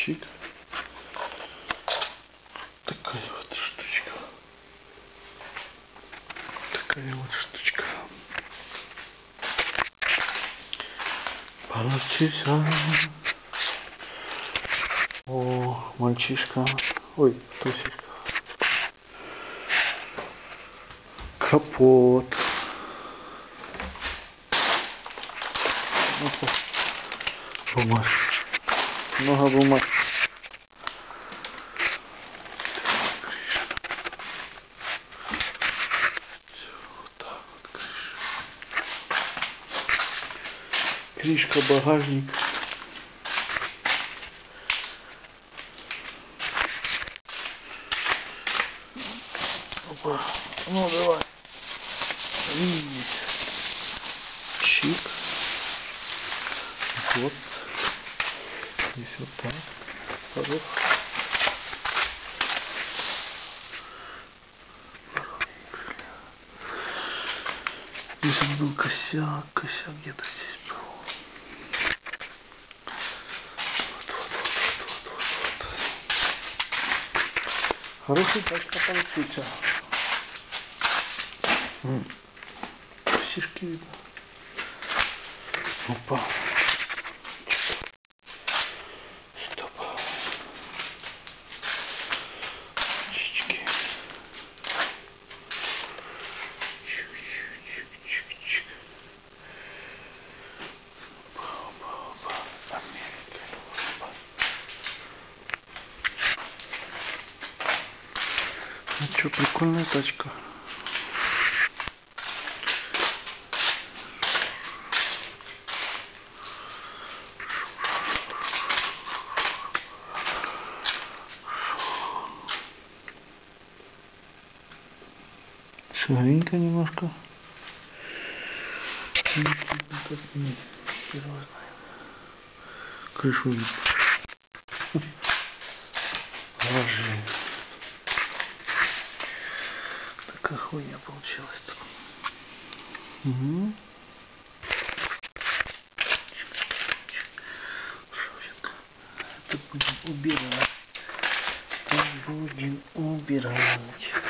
Чик. Такая вот штучка. Такая вот штучка. Получился. О, мальчишка. Ой, тусечка. Капот. Бумаг. Много бумаг. Вот так вот крышка. Крышка, багажник. Опа. Ну давай. Чик. Вот. Здесь вот так. Порог. Здесь вот был косяк. Косяк где-то здесь был. Вот. Хорошая тачка получится. Сишки видно. Опа. Стоп. Чички. Чик-чик-чик-чик-чик. Опа. Америка. Опа. Ну что, прикольная тачка. Шагренько немножко. Крышу видно. Положи. Такая хуйня получилась-то. Угу. Это будем убирать.